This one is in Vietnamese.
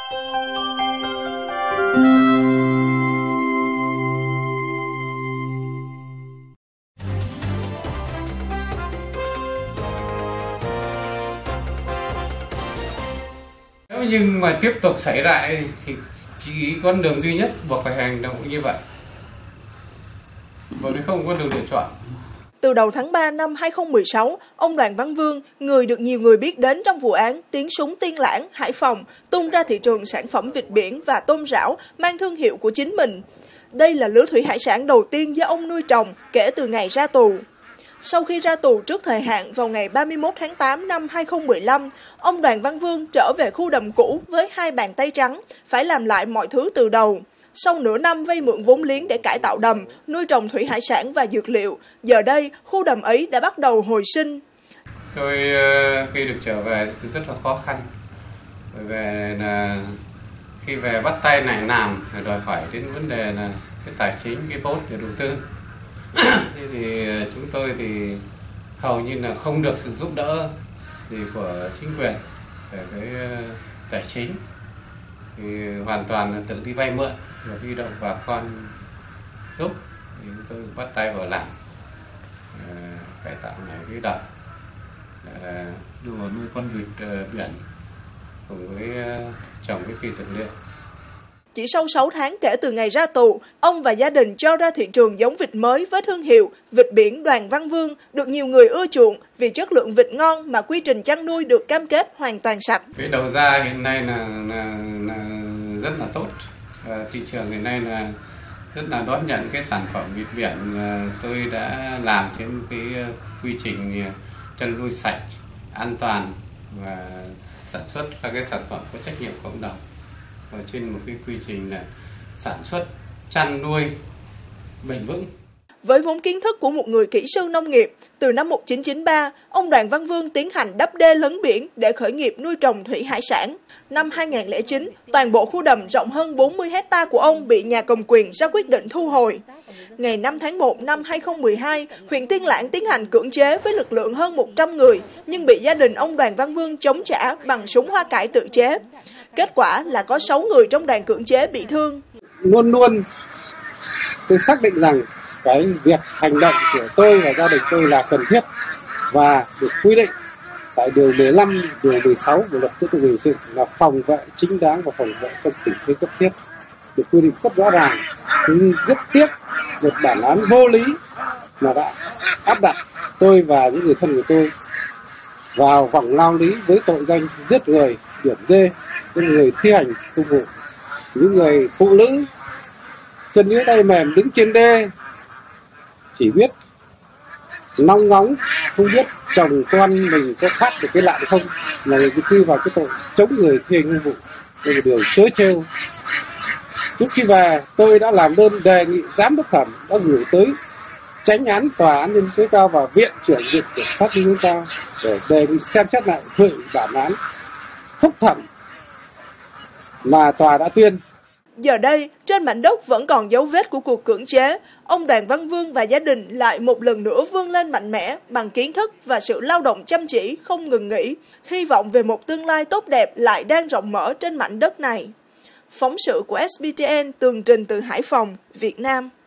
Nếu như mà tiếp tục xảy ra thì chỉ con đường duy nhất buộc phải hành động như vậy, bởi vì không có đường lựa chọn. Từ đầu tháng 3 năm 2016, ông Đoàn Văn Vương, người được nhiều người biết đến trong vụ án tiếng súng Tiên Lãng, Hải Phòng, tung ra thị trường sản phẩm vịt biển và tôm rảo mang thương hiệu của chính mình. Đây là lứa thủy hải sản đầu tiên do ông nuôi trồng kể từ ngày ra tù. Sau khi ra tù trước thời hạn vào ngày 31 tháng 8 năm 2015, ông Đoàn Văn Vương trở về khu đầm cũ với hai bàn tay trắng, phải làm lại mọi thứ từ đầu. Sau nửa năm vay mượn vốn liếng để cải tạo đầm, nuôi trồng thủy hải sản và dược liệu, giờ đây khu đầm ấy đã bắt đầu hồi sinh. Tôi khi được trở về thì rất là khó khăn, bởi vì là khi về bắt tay này làm đòi hỏi đến vấn đề là cái tài chính, cái vốn để đầu tư. Thế thì chúng tôi thì hầu như là không được sự giúp đỡ gì của chính quyền về cái tài chính, thì hoàn toàn là tự đi vay mượn và huy động bà con giúp, thì chúng tôi bắt tay vào làm cải tạo lại cái đầm, đưa vào nuôi con vịt biển cùng với trồng cái cây dược liệu. Chỉ sau 6 tháng kể từ ngày ra tù, ông và gia đình cho ra thị trường giống vịt mới với thương hiệu vịt biển Đoàn Văn Vương, được nhiều người ưa chuộng vì chất lượng vịt ngon mà quy trình chăn nuôi được cam kết hoàn toàn sạch. Cái đầu ra hiện nay là rất là tốt. Thị trường hiện nay là rất là đón nhận cái sản phẩm vịt biển tôi đã làm trên cái quy trình chăn nuôi sạch, an toàn và sản xuất ra cái sản phẩm có trách nhiệm cộng đồng, và trên một cái quy trình là sản xuất chăn nuôi bền vững. Với vốn kiến thức của một người kỹ sư nông nghiệp, từ năm 1993, ông Đoàn Văn Vương tiến hành đắp đê lấn biển để khởi nghiệp nuôi trồng thủy hải sản. Năm 2009, toàn bộ khu đầm rộng hơn 40 hecta của ông bị nhà cầm quyền ra quyết định thu hồi. Ngày 5 tháng 1 năm 2012, huyện Tiên Lãng tiến hành cưỡng chế với lực lượng hơn 100 người, nhưng bị gia đình ông Đoàn Văn Vương chống trả bằng súng hoa cải tự chế. Kết quả là có 6 người trong đoàn cưỡng chế bị thương. Luôn luôn tôi xác định rằng cái việc hành động của tôi và gia đình tôi là cần thiết và được quy định tại điều 15, điều 16 của luật tố tụng hình sự là phòng vệ chính đáng và phòng vệ trong tình thế cấp thiết, được quy định rất rõ ràng. Nhưng rất tiếc một bản án vô lý mà đã áp đặt tôi và những người thân của tôi vào vòng lao lý với tội danh giết người, điểm dê, những người thi hành công vụ, những người phụ nữ chân yếu tay mềm đứng trên đê chỉ biết nong ngóng, không biết chồng con mình có thoát được cái lạn không, là người quy vào cái tội chống người thi hành công vụ. Đây là điều trớ trêu. Trước khi về, tôi đã làm đơn đề nghị giám đốc thẩm đã gửi tới chánh án tòa án nhân dân tối cao và viện trưởng viện kiểm sát nhân dân tối cao để đề nghị xem xét lại hủy bản án phúc thẩm mà tòa đã tuyên. Giờ đây, trên mảnh đất vẫn còn dấu vết của cuộc cưỡng chế. Ông Đoàn Văn Vương và gia đình lại một lần nữa vươn lên mạnh mẽ bằng kiến thức và sự lao động chăm chỉ không ngừng nghỉ. Hy vọng về một tương lai tốt đẹp lại đang rộng mở trên mảnh đất này. Phóng sự của SBTN tường trình từ Hải Phòng, Việt Nam.